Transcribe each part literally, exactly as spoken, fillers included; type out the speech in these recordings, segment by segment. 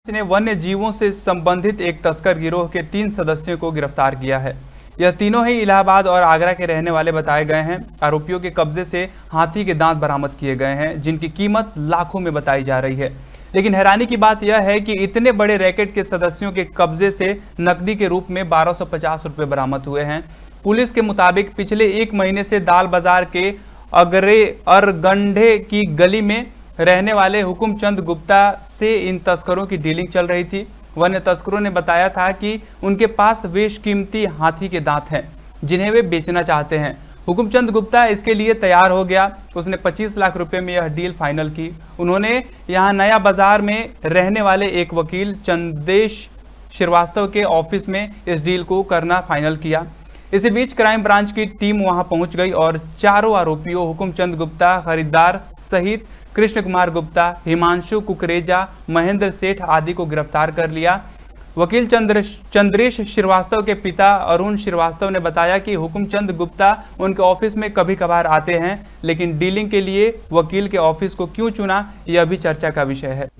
ने वन्य जीवों से संबंधित एक तस्कर गिरोह के तीन सदस्यों को गिरफ्तार किया है। यह तीनों ही इलाहाबाद और आगरा के रहने वाले बताए गए हैं। आरोपियों के कब्जे से हाथी के दांत बरामद किए गए हैं, जिनकी कीमत लाखों में बताई जा रही है। लेकिन हैरानी की बात यह है कि इतने बड़े रैकेट के सदस्यों के कब्जे से नकदी के रूप में बारह सौ पचास रुपये बरामद हुए हैं। पुलिस के मुताबिक पिछले एक महीने से दाल बाजार के अगरे अरगंढे की गली में रहने वाले हुकुमचंद गुप्ता से इन तस्करों की डीलिंग चल रही थी। वन्य तस्करों ने बताया था कि उनके पास बेशकीमती हाथी के दांत हैं, जिन्हें वे बेचना चाहते हैं। हुकुमचंद गुप्ता इसके लिए तैयार हो गया। उसने पच्चीस लाख रुपए में यह डील फाइनल की। उन्होंने यहां नया बाजार में रहने वाले एक वकील चंदेश श्रीवास्तव के ऑफिस में इस डील को करना फाइनल किया। इसी बीच क्राइम ब्रांच की टीम वहां पहुंच गई और चारों आरोपियों हुकुमचंद गुप्ता, खरीदार सहित कृष्ण कुमार गुप्ता, हिमांशु कुकरेजा, महेंद्र सेठ आदि को गिरफ्तार कर लिया। वकील चंद्र चंद्रेश श्रीवास्तव के पिता अरुण श्रीवास्तव ने बताया कि हुकुमचंद गुप्ता उनके ऑफिस में कभी कभार आते हैं, लेकिन डीलिंग के लिए वकील के ऑफिस को क्यों चुना, यह भी चर्चा का विषय है।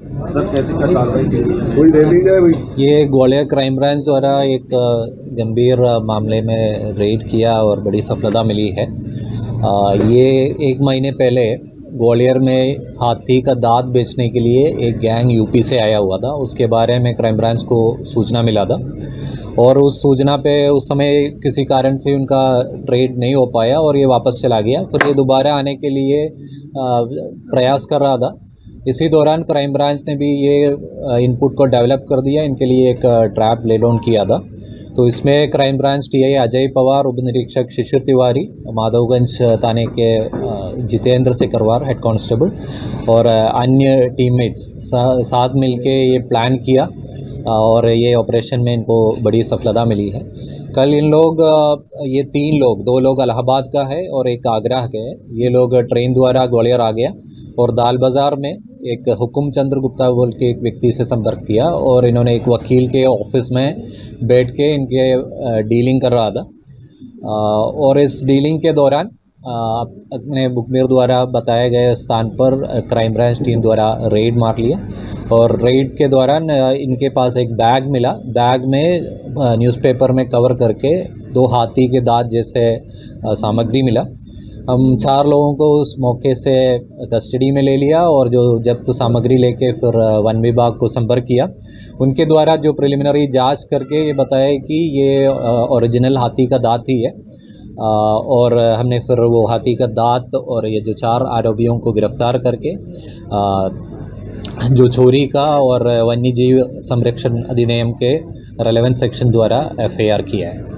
ये ग्वालियर क्राइम ब्रांच द्वारा एक गंभीर मामले में रेड किया और बड़ी सफलता मिली है। ये एक महीने पहले ग्वालियर में हाथी का दांत बेचने के लिए एक गैंग यूपी से आया हुआ था। उसके बारे में क्राइम ब्रांच को सूचना मिला था और उस सूचना पे उस समय किसी कारण से उनका ट्रेड नहीं हो पाया और ये वापस चला गया। फिर ये दोबारा आने के लिए प्रयास कर रहा था। इसी दौरान क्राइम ब्रांच ने भी ये इनपुट को डेवलप कर दिया, इनके लिए एक ट्रैप ले डाउन किया था। तो इसमें crime branch TI Ajay Pawar, उप निरीक्षक शिशिर तिवारी, माधवगंज थाने के जितेंद्र सिकरवार हेड कांस्टेबल और अन्य टीममेट्स सा, साथ मिलके ये प्लान किया और ये ऑपरेशन में इनको बड़ी सफलता मिली है। कल इन लोग ये तीन लोग, दो लोग इलाहाबाद का है और एक आगरा के है, ये लोग ट्रेन द्वारा ग्वालियर आ गया और दाल बाज़ार में एक हुकुम चंद्र गुप्ता बोल के एक व्यक्ति से संपर्क किया और इन्होंने एक वकील के ऑफिस में बैठ के इनके डीलिंग कर रहा था। और इस डीलिंग के दौरान अपने मुखबिर द्वारा बताए गए स्थान पर क्राइम ब्रांच टीम द्वारा रेड मार लिया और रेड के दौरान इनके पास एक बैग मिला। बैग में न्यूज़पेपर में कवर करके दो हाथी के दांत जैसे सामग्री मिला। हम चार लोगों को उस मौके से कस्टडी में ले लिया और जो जब्त सामग्री लेके फिर वन विभाग को संपर्क किया। उनके द्वारा जो प्रिलिमिनरी जांच करके ये बताया कि ये ओरिजिनल हाथी का दांत ही है और हमने फिर वो हाथी का दांत और ये जो चार आरोपियों को गिरफ्तार करके जो चोरी का और वन्य जीव संरक्षण अधिनियम के रेलेवेंट सेक्शन द्वारा एफ आई आर किया है।